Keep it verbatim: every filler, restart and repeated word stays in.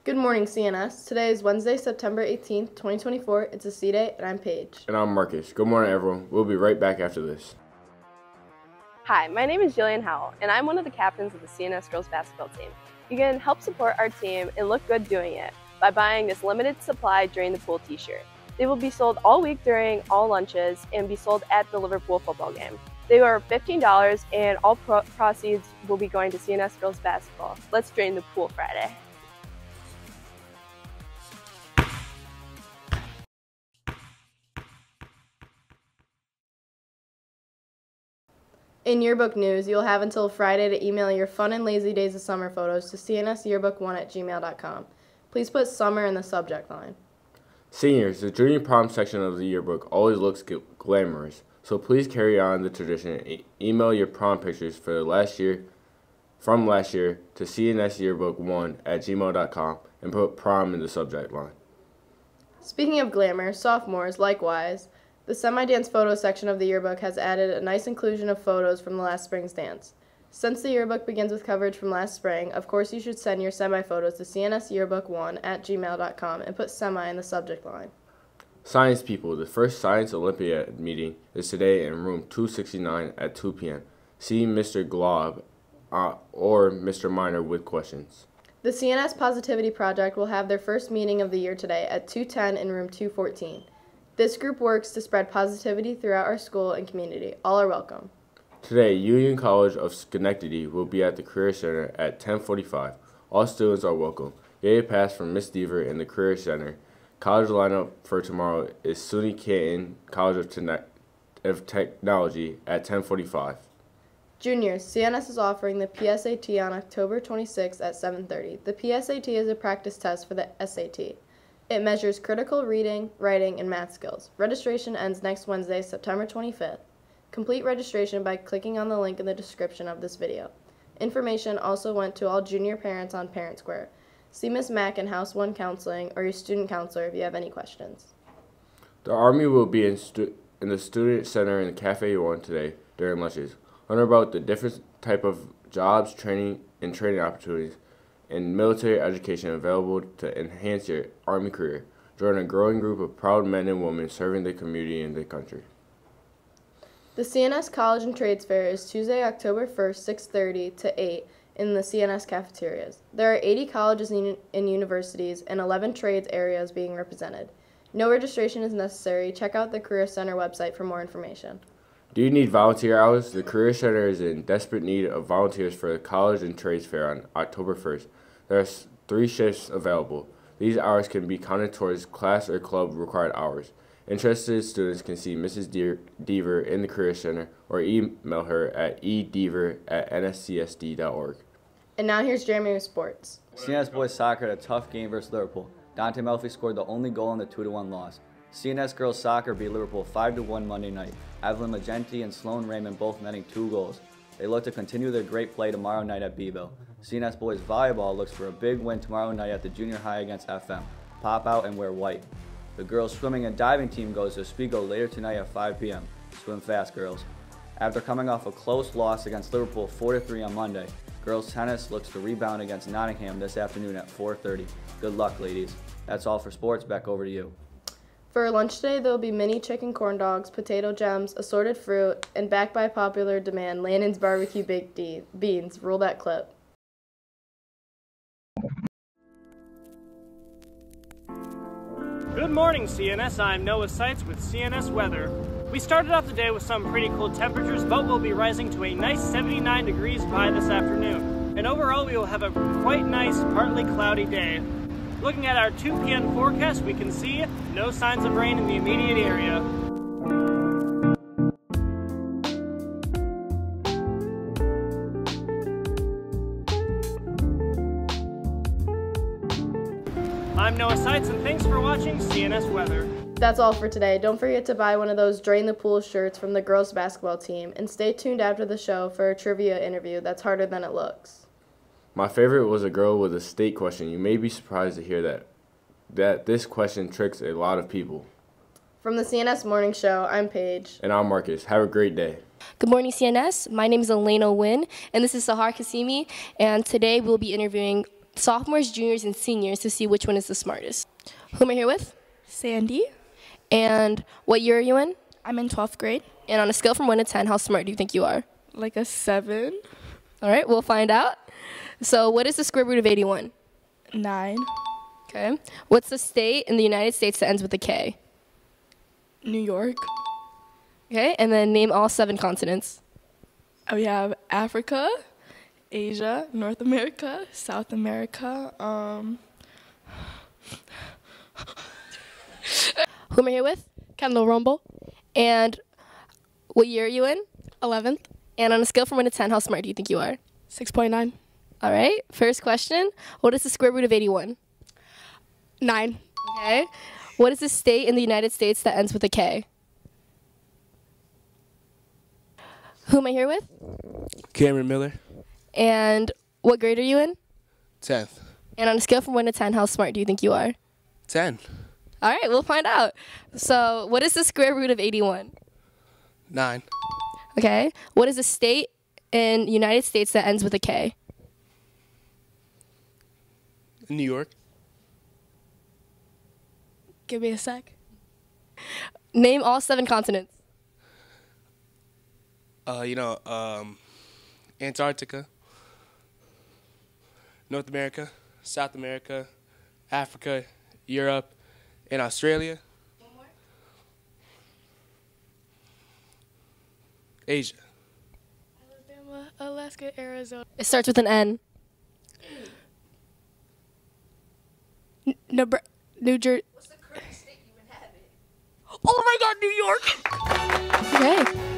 Good morning, C N S. Today is Wednesday, September eighteenth, twenty twenty-four. It's a C Day, and I'm Paige. And I'm Marcus. Good morning, everyone. We'll be right back after this. Hi, my name is Jillian Howell, and I'm one of the captains of the C N S girls basketball team. You can help support our team and look good doing it by buying this limited supply Drain the Pool t-shirt. They will be sold all week during all lunches and be sold at the Liverpool football game. They are fifteen dollars, and all pro proceeds will be going to C N S girls basketball. Let's drain the pool Friday. In yearbook news, you'll have until Friday to email your fun and lazy days of summer photos to c n s yearbook one at gmail dot com. Please put summer in the subject line. Seniors, the junior prom section of the yearbook always looks glamorous, so please carry on the tradition and e email your prom pictures for last year, from last year to c n s yearbook one at gmail dot com and put prom in the subject line. Speaking of glamour, sophomores, likewise, the semi-dance photo section of the yearbook has added a nice inclusion of photos from the last spring's dance. Since the yearbook begins with coverage from last spring, of course you should send your semi-photos to c n s yearbook one at gmail dot com and put semi in the subject line. Science people, the first Science Olympiad meeting is today in room two sixty-nine at two p m See Mister Glob uh, or Mister Miner with questions. The C N S Positivity Project will have their first meeting of the year today at two ten in room two fourteen. This group works to spread positivity throughout our school and community. All are welcome. Today, Union College of Schenectady will be at the Career Center at ten forty-five. All students are welcome. Get a pass from Miz Deaver in the Career Center. College lineup for tomorrow is SUNY Canton College of, Te of Technology at ten forty-five. Juniors, C N S is offering the P S A T on October twenty-sixth at seven thirty. The P S A T is a practice test for the S A T. It measures critical reading, writing, and math skills. Registration ends next Wednesday, September twenty-fifth. Complete registration by clicking on the link in the description of this video. Information also went to all junior parents on Parent Square. See Miz Mack in House one Counseling or your student counselor if you have any questions. The Army will be in, stu in the Student Center in Cafe one today during lunches. Learn about the different type of jobs, training, and training opportunities and military education available to enhance your Army career. Join a growing group of proud men and women serving the community and the country. The C N S College and Trades Fair is Tuesday, October first, six thirty to eight in the C N S cafeterias. There are eighty colleges and universities and eleven trades areas being represented. No registration is necessary. Check out the Career Center website for more information. Do you need volunteer hours? The Career Center is in desperate need of volunteers for the College and Trades Fair on October first. There are three shifts available. These hours can be counted towards class or club required hours. Interested students can see Missus Deaver in the Career Center or email her at e deaver at n s c s d dot org. And now here's Jeremy with sports. C N S boys soccer had a tough game versus Liverpool. Dante Melfi scored the only goal in the two to one loss. C N S girls soccer beat Liverpool five to one Monday night. Evelyn Magenti and Sloan Raymond both netting two goals. They look to continue their great play tomorrow night at Beeville. C N S boys volleyball looks for a big win tomorrow night at the junior high against F M. Pop out and wear white. The girls swimming and diving team goes to Oswego later tonight at five p m Swim fast, girls. After coming off a close loss against Liverpool four to three on Monday, girls tennis looks to rebound against Nottingham this afternoon at four thirty. Good luck, ladies. That's all for sports. Back over to you. For lunch today, there will be mini chicken corn dogs, potato gems, assorted fruit, and backed by popular demand, Landon's barbecue baked beans. Roll that clip. Good morning, C N S. I'm Noah Seitz with C N S Weather. We started off the day with some pretty cool temperatures, but we'll be rising to a nice seventy-nine degrees by this afternoon. And overall, we will have a quite nice, partly cloudy day. Looking at our two p m forecast, we can see no signs of rain in the immediate area. I'm Noah Seitz, and thanks for watching C N S Weather. That's all for today. Don't forget to buy one of those Drain the Pool shirts from the girls basketball team, and stay tuned after the show for a trivia interview that's harder than it looks. My favorite was a girl with a state question. You may be surprised to hear that that this question tricks a lot of people. From the C N S Morning Show, I'm Paige. And I'm Marcus. Have a great day. Good morning, C N S. My name is Elena Wynn, and this is Sahar Kasimi, and today we'll be interviewing sophomores, juniors, and seniors to see which one is the smartest. Who am I here with? Sandy. And what year are you in? I'm in twelfth grade. And on a scale from one to ten, how smart do you think you are? Like a seven. All right, we'll find out. So what is the square root of eighty-one? Nine. Okay. What's the state in the United States that ends with a K? New York. Okay, and then name all seven continents. We have Africa, Asia, North America, South America. Um. Who am I here with? Kendall Rumble. And what year are you in? eleventh. And on a scale from one to ten, how smart do you think you are? six point nine. All right, first question. What is the square root of eighty-one? nine. Okay. What is the state in the United States that ends with a K? Who am I here with? Cameron Miller. And what grade are you in? tenth. And on a scale from one to ten, how smart do you think you are? ten. All right, we'll find out. So what is the square root of eighty-one? nine. Okay. What is the state in the United States that ends with a K? New York. Give me a sec. Name all seven continents. Uh, you know, um, Antarctica, North America, South America, Africa, Europe, and Australia. One more. Asia. Alabama, Alaska, Arizona. It starts with an N. Nebra- New Jersey. What's the current state you inhabit? Oh my God, New York! Okay.